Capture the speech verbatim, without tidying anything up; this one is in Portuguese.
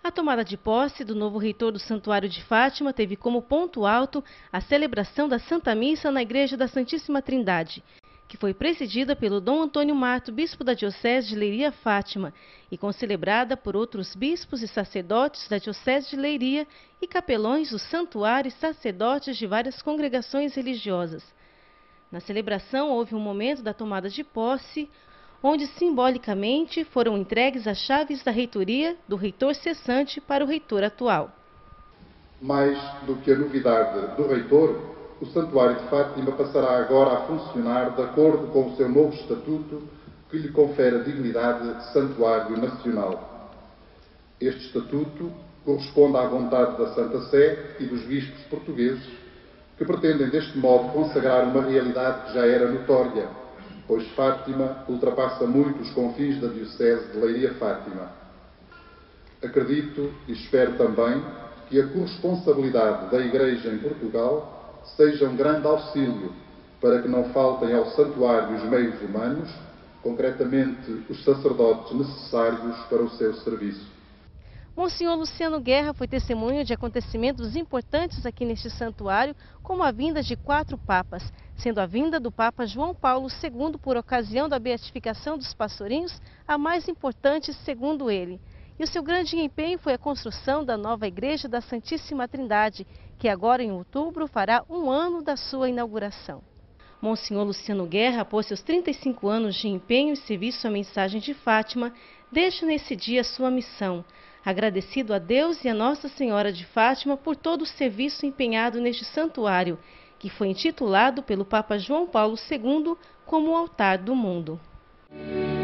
A tomada de posse do novo reitor do Santuário de Fátima teve como ponto alto a celebração da Santa Missa na Igreja da Santíssima Trindade, que foi presidida pelo Dom Antônio Mato, bispo da Diocese de Leiria-Fátima, e concelebrada por outros bispos e sacerdotes da Diocese de Leiria e capelões do santuário e sacerdotes de várias congregações religiosas. Na celebração houve um momento da tomada de posse, onde simbolicamente foram entregues as chaves da reitoria do reitor cessante para o reitor atual. Mais do que a novidade do reitor, o Santuário de Fátima passará agora a funcionar de acordo com o seu novo estatuto, que lhe confere a dignidade de Santuário Nacional. Este estatuto corresponde à vontade da Santa Sé e dos bispos portugueses, que pretendem deste modo consagrar uma realidade que já era notória, pois Fátima ultrapassa muito os confins da Diocese de Leiria-Fátima. Acredito e espero também que a corresponsabilidade da Igreja em Portugal seja um grande auxílio para que não faltem ao santuário os meios humanos, concretamente os sacerdotes necessários para o seu serviço. Monsenhor Luciano Guerra foi testemunho de acontecimentos importantes aqui neste santuário, como a vinda de quatro papas, sendo a vinda do Papa João Paulo segundo por ocasião da beatificação dos pastorinhos a mais importante segundo ele. E o seu grande empenho foi a construção da nova Igreja da Santíssima Trindade, que agora em outubro fará um ano da sua inauguração. Monsenhor Luciano Guerra, após seus trinta e cinco anos de empenho e serviço à mensagem de Fátima, deixa nesse dia sua missão, agradecido a Deus e a Nossa Senhora de Fátima por todo o serviço empenhado neste santuário, que foi intitulado pelo Papa João Paulo segundo como o altar do mundo.